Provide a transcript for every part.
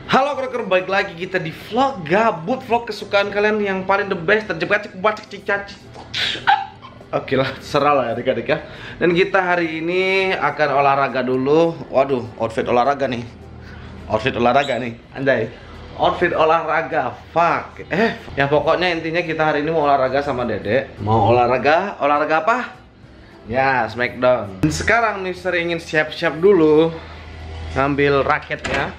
Halo kroker, balik lagi kita di vlog gabut, vlog kesukaan kalian yang paling the best, terjebak bacik cicaci. Oke lah, serah lah adik-adik ya. Dan kita hari ini akan olahraga dulu. Waduh, outfit olahraga nih. Outfit olahraga nih, anjay. Outfit olahraga, fuck. Ya pokoknya intinya kita hari ini mau olahraga sama Dede. Mau olahraga apa? Ya, Smackdown. Dan sekarang Mister ingin siap-siap dulu ngambil raketnya.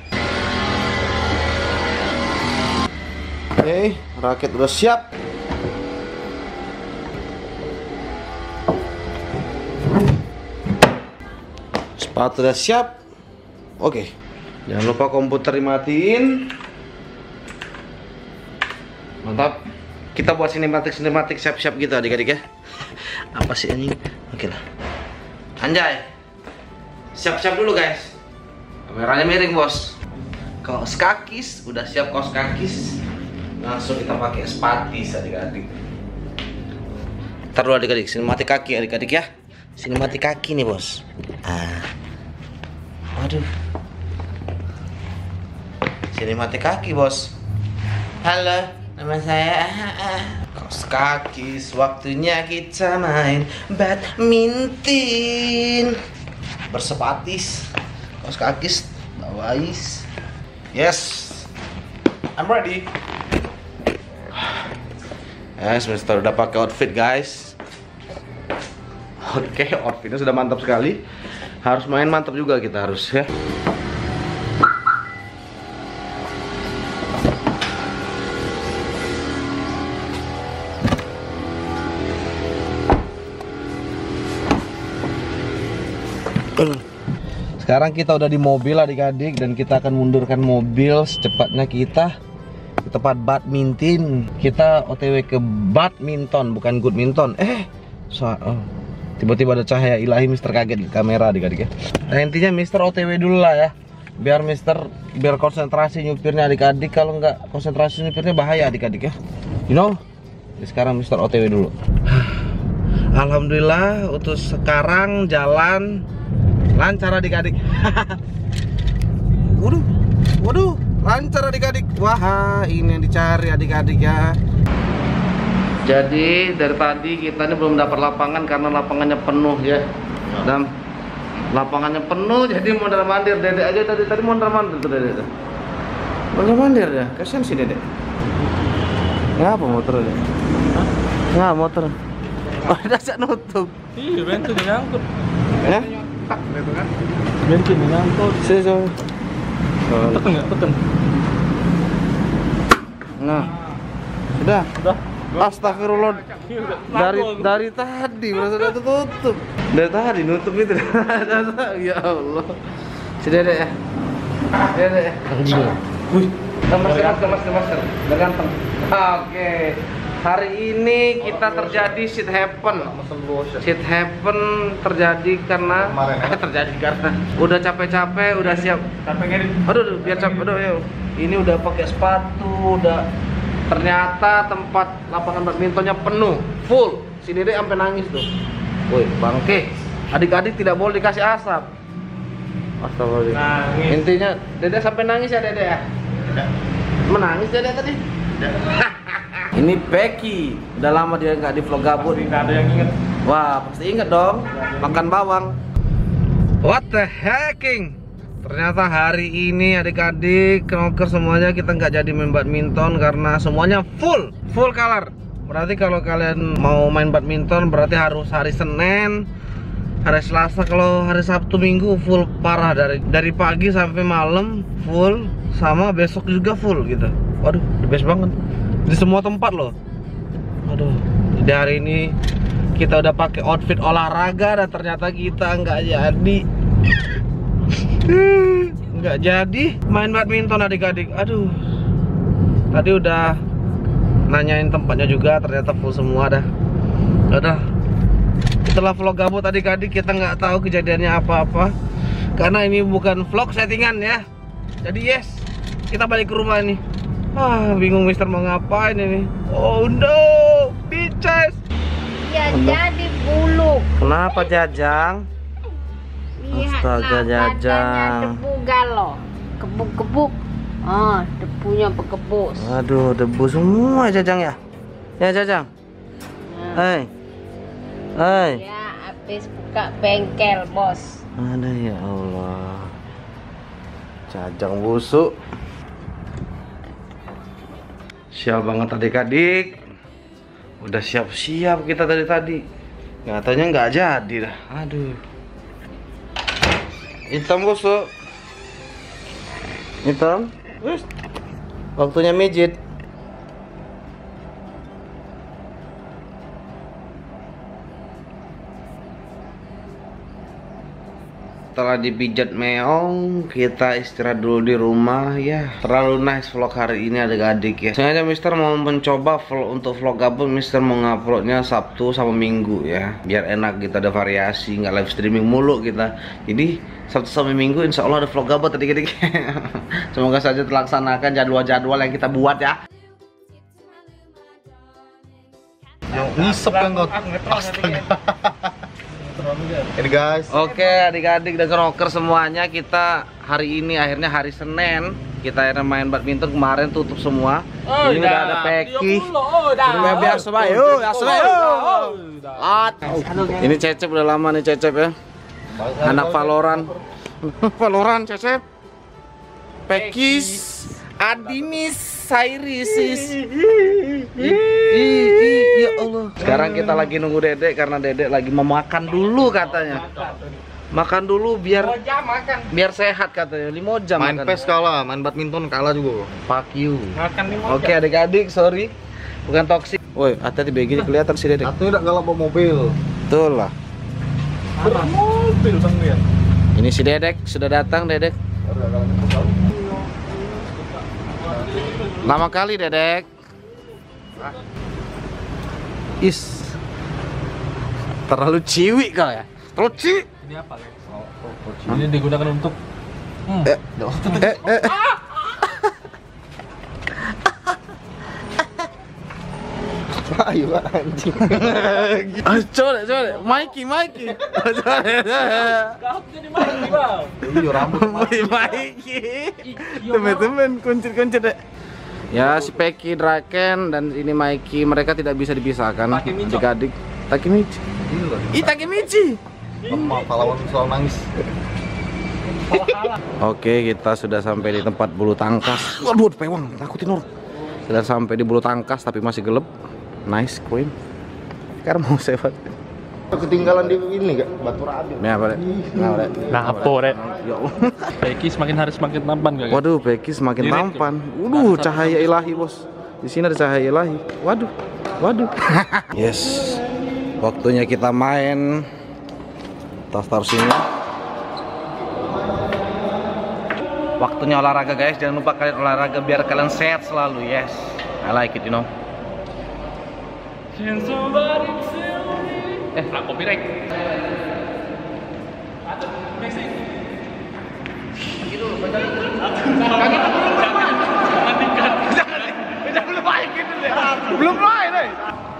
Oke, raket udah siap. Sepatu udah siap. Oke, jangan lupa komputer dimatiin. Mantap. Kita buat sinematik siap-siap gitu adik-adik ya. Apa sih anjing? Oke lah. Anjay. Siap-siap dulu guys. Kameranya miring bos. Kaos kakis udah siap, kaos kakis. Langsung kita pakai spatis adik-adik. Ntar dulu adik-adik, sinematik kaki adik-adik ya. Sinematik kaki nih bos. Waduh. Sinematik kaki bos. Halo, nama saya kaos kaki. Waktunya kita main badminton bersepatis. Kaos kaki bawais. Yes, I'm ready. Semester udah pakai outfit guys. Oke, outfitnya sudah mantap sekali. Harus main mantap juga kita harus ya. Sekarang kita udah di mobil adik-adik dan kita akan mundurkan mobil secepatnya kita ke tempat badminton. Kita OTW ke badminton, bukan goodminton. Tiba-tiba ada cahaya ilahi, Mister kaget di kamera adik-adik ya. Nah intinya Mister OTW dulu lah ya. Biar konsentrasi nyupirnya adik-adik. Kalau nggak konsentrasi nyupirnya bahaya adik-adik ya. You know. Jadi sekarang Mister OTW dulu. Alhamdulillah untuk sekarang jalan lancar adik-adik. Waduh, lancar adik-adik. Wah, ini yang dicari adik-adik ya. Jadi dari tadi kita ini belum dapat lapangan karena lapangannya penuh ya. Dan lapangannya penuh jadi mondar-mandir. Dedek aja tadi mondar-mandir tuh Dedek. Mondar-mandir ya. Kasian sih Dedek. Ngapa motor aja? Nggak motor. Oh, udah nutup. Iya, bensin nyangkut. Ya? Bensin nyangkut. Tekan nggak? Tekan. Nah, sudah. Astagfirullah. Dari tadi merasa udah tutup. Dari tadi nutup itu. Ya Allah. Si Dedek ya. Dedek ya. Anjing. Wih. Masker. Udah ganteng. Oke. Hari ini kita terjadi shit happen terjadi karena udah capek-capek, udah siap. Aduh, biar capek dong ya. Ini udah pakai sepatu, udah ternyata tempat lapangan badmintonnya penuh, full. Si Dedek sampai nangis tuh. Woi, bangke. Adik-adik tidak boleh dikasih asap. Astagfirullah. Intinya Dedek sampai nangis ya Dedek ya? Menangis Dedek tadi? Ini Becky, udah lama dia nggak di vlog gabut. Tidak ada yang inget. Wah, pasti inget dong. Makan bawang. What the hacking? Ternyata hari ini adik-adik knocker semuanya kita nggak jadi main badminton karena semuanya full color. Berarti kalau kalian mau main badminton berarti harus hari Senin, hari Selasa. Kalau hari Sabtu Minggu full parah, dari pagi sampai malam full, sama besok juga full gitu. Waduh, the best banget. Di semua tempat loh. Aduh, jadi hari ini kita udah pakai outfit olahraga dan ternyata kita nggak jadi main badminton adik-adik. Aduh, tadi udah nanyain tempatnya juga, ternyata full semua dah. Udah, setelah vlog gabut adik-adik kita nggak tahu kejadiannya apa-apa karena ini bukan vlog settingan ya. Jadi yes, kita balik ke rumah nih. Bingung Mister mau ngapain ini. Oh no, bitches. Ya jadi bulu. Kenapa Jajang? Lihatlah Astaga, Jajang. badannya debu galau. Gebuk-gebuk. Debunya berkebus. Aduh, debu semua Jajang ya. Ya Jajang. Hei. Hei. Ya, habis buka bengkel, Bos. Ada ya Allah. Jajang busuk. Siap banget adik-adik. Udah siap-siap kita tadi. Katanya nggak jadi dah. Aduh. Hitam busuk. Hitam. Waktunya mijit. Setelah dipijat meong, kita istirahat dulu di rumah ya. Terlalu nice vlog hari ini adik-adik ya. Sengaja Mister mau mencoba untuk vlog gabut. Mister mau nguploadnya Sabtu sama Minggu ya, biar enak kita ada variasi, nggak live streaming mulu kita. Jadi Sabtu sama Minggu insya Allah ada vlog gabut adik-adik. Semoga saja terlaksanakan jadwal-jadwal yang kita buat ya. Ngisep kan kau. Ini guys. Oke adik-adik dan rocker semuanya, kita hari ini akhirnya hari Senin kita akhirnya main badminton. Kemarin tutup semua. Ini udah ada Peki. Udah biasa bae. Ini Cecep udah lama nih Cecep ya. Anak Valorant. Valorant Cecep. Pekis, Adinis, Sairisis. Ya Allah. Sekarang kita lagi nunggu Dedek karena Dedek lagi mau makan dulu katanya. Makan dulu biar sehat katanya. 5 jam Main makan. PES kalah, main badminton kalah juga. Fuck you. Oke adik-adik, sorry. Bukan toksik. Woi, hati-hati begini kelihatan si Dedek. Satu tidak galak bawa mobil. Betul lah. Mobil sendirian. Ini si Dedek sudah datang, Dedek. Lama kali Dedek. Is. Terlalu ciwi kau ya. Terlalu ciwi. Ini apa, Lex? Ini digunakan untuk Ayo anjing. Coba, Mikey. Kau jadi Mikey, Bang. Iya, rambut Mikey. Temen-temen kuncir deh. Ya si Peki, Draken dan ini Mikey, mereka tidak bisa dipisahkan. Adik-adik. Takemichi. Takemichi. lemah pahlawan soal nangis. Oke, kita sudah sampai di tempat bulu tangkas. Waduh, pewang, takutin Nur. Sudah sampai di bulu tangkas tapi masih gelap. Nice, Queen. Sekarang mau sewa. Ketinggalan di ini gak? Batu Raden. Ya, Pak. Nah, apa, Rek? Ya Allah. Peki semakin hari semakin tampan gak? Waduh, Peki semakin tampan. Waduh, cahaya ilahi, Bos. Di sini ada cahaya ilahi. Waduh. Yes. Waktunya kita main. Tas taruh sini. Waktunya olahraga, guys. Jangan lupa kalian olahraga biar kalian sehat selalu. Yes. I like it, you know. Copyright. Belum main, eh.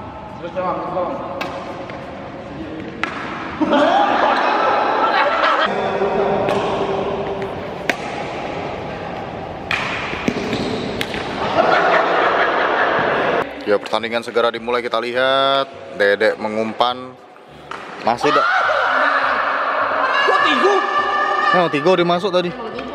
Ya, pertandingan segera dimulai, kita lihat. Dedek mengumpan. Masih dah. Kok tigo? Nah, tigo dimasuk tadi.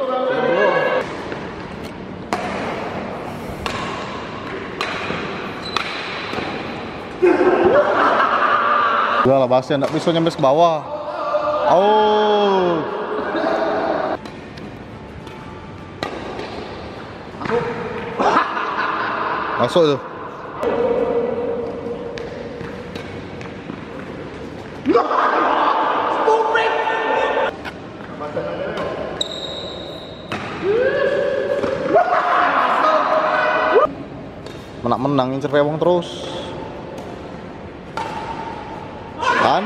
Udah lah, Bastian nggak bisa nyampe ke bawah. Oh. Masuk tuh. Menang incer pewang terus. Kan?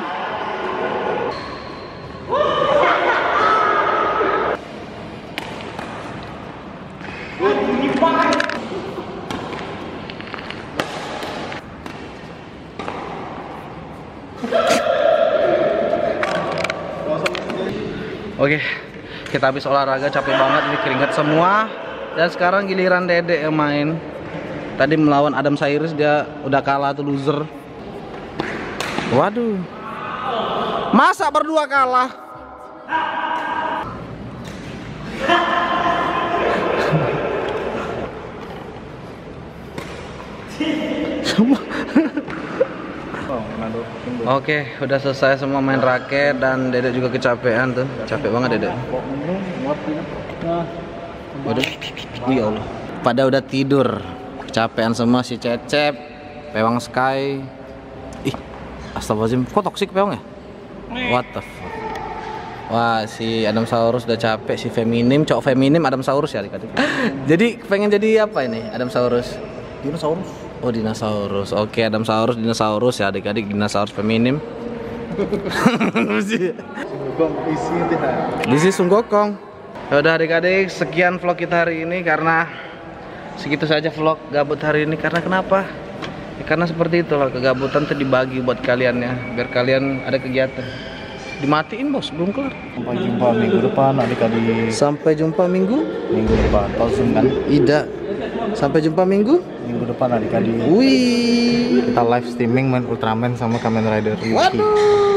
Oke, kita habis olahraga capek banget, ini keringat semua. Dan sekarang giliran Dedek yang main. Tadi melawan Adam Cyrus, dia udah kalah tuh, loser. Waduh. Masa berdua kalah? Oke, udah selesai semua main raket dan Dedek juga kecapean tuh. Capek banget Dedek. Waduh. Ya Allah. Pada udah tidur. Kecapean semua si Cecep, Pewang Sky. Ih, astagfirullahaladzim. Kok toksik Pewang ya? What the fuck. Wah, si Adam Saurus udah capek, si feminim, cowok feminim Adam Saurus ya adik-adik. Jadi pengen jadi apa ini Adam Saurus? Dinosaurus. Oh, dinosaurus. Oke, Adam Saurus, dinosaurus ya adik-adik, dinosaurus feminim. This is Sunggokong. Ya udah adik-adik, sekian vlog kita hari ini karena segitu saja vlog gabut hari ini. Karena kenapa? Ya, karena seperti itulah, kegabutan tuh dibagi buat kalian ya, biar kalian ada kegiatan. Dimatiin bos, belum kelar. Sampai jumpa minggu depan adik-adik. Sampai jumpa minggu Depan. Tahu Zoom kan? Ida. Sampai jumpa minggu Depan adik-adik. Wih. Kita live streaming main Ultraman sama Kamen Rider. Waduh.